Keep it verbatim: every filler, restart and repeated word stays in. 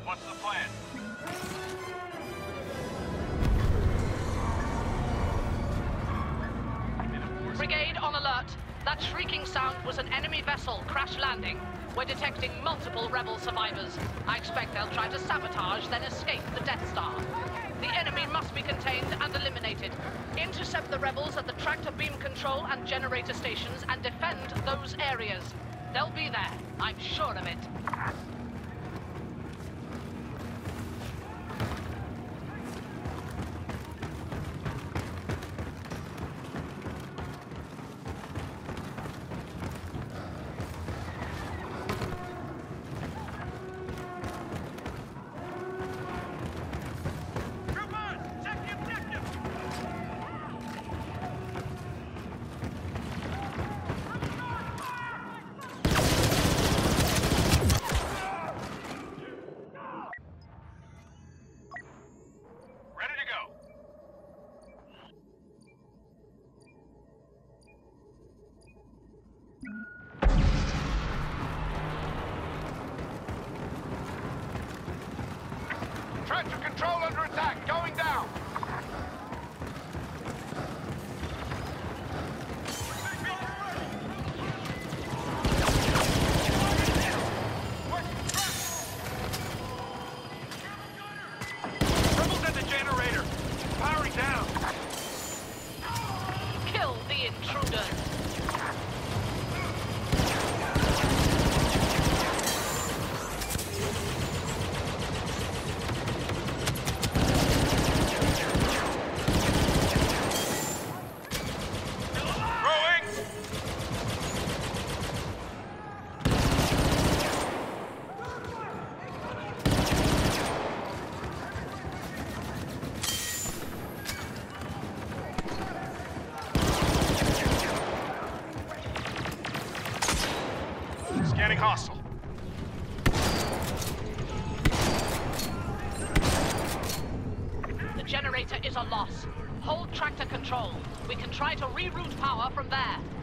What's the plan? Brigade on alert. That shrieking sound was an enemy vessel crash landing. We're detecting multiple rebel survivors. I expect they'll try to sabotage, then escape the Death Star. The enemy must be contained and eliminated. Intercept the rebels at the tractor beam control and generator stations and defend those areas. They'll be there. I'm sure of it. Tractor control under attack, going down! Rebels at the generator! Powering down! Kill the intruder! Scanning hostile. The generator is a loss. Hold tractor control. We can try to reroute power from there.